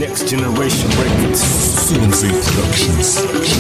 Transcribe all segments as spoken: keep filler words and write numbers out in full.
Next Generation Records. Sunsy Productions.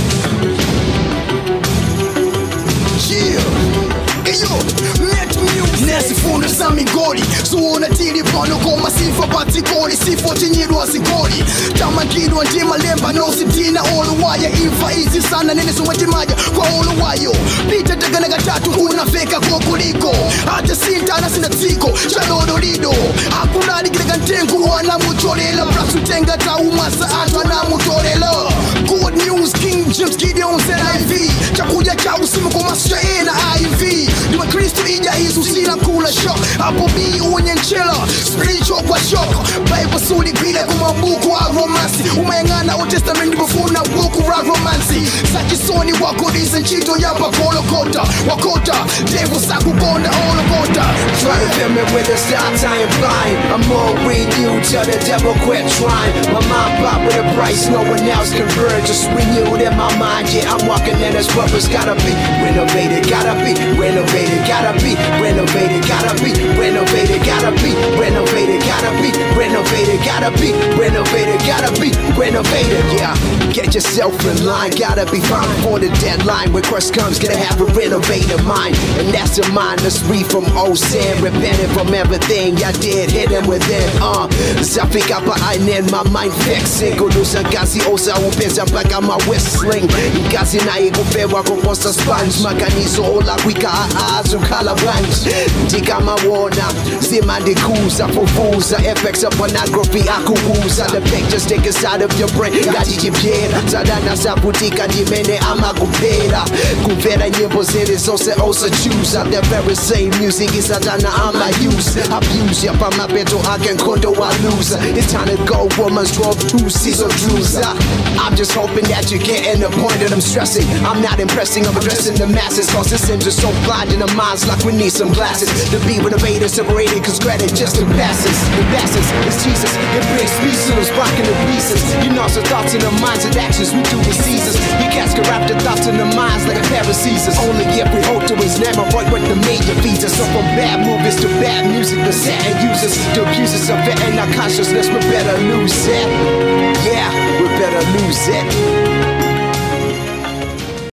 Yeah. Hey yo, let music nasifuna sami ngoli suona tili pano koma sifa patikoli sifo tinyirwa zigoli tamakidwa ndima lemba no sitina oluwaya ifa izi sana nene sumatimaja kwa oluwayo pita tegana gatatu unafeka kokuliko hata sintana sina tiko chalodo lido hakuna aligirega ntengu wana mutolela prasu tenga taumasa atwa na mutolela good news King James Gideon said I V chakuja cha usimu kumasha ena I V Dima Kristo ija hizu sina kula shock hapo bii uwenye nchela spiritual kwa shock Bible suli bila kumabuku wa romansi umengana o testament bufuna buku wa romansi Sakisoni wako dize nchito yapa kolokota wakota devil sakukonda olokota Try to film it with a style time blind I'm more with you till the devil quit trying My mind pop with a price no one else can burn Just renewed in my mind yeah I'm walking in this purpose gotta be renovated gotta be renovated gotta be renovated gotta be renovated gotta be renovated gotta be renovated gotta be renovated gotta be renovated yeah get yourself in line gotta be fine before the deadline when Christ comes gonna have a renovated mind and that's the mind that's free from old sin repenting from everything I did hidden within uh zafika pa ainen my mind fixing kunusa gazi osa upenza mpaka ma whistling gazi na ikupewa kuposta sponge maganizo ola kwika azukala branch Tika mawona zima ndikuza fufuza effects of pornography akuuza the pictures take inside of your brain ngatichibyera zadana zaputika ndimene amakupera kumvera nyimbo ziri zose osachuza the very same music izadana ama use abuse ya pamapeto ake nkondo wa loser it's time to go woman's twelve two season cruiser I'm just hoping that you're getting the point that I'm stressing I'm not impressing I'm addressing the masses cause this seems just so blind in the minds like we need some glasses to be renovated separated cause credit just the passes the passes is Jesus it brings peace to those blocking the pieces you know so thoughts in the minds and actions we do with Caesars you can't corrupt the thoughts in the minds like a pair of Caesars only if we hold to his name avoid what the major feeds us so from bad movies to bad music the Satan uses the abusers of it and our consciousness we better lose it yeah we better lose it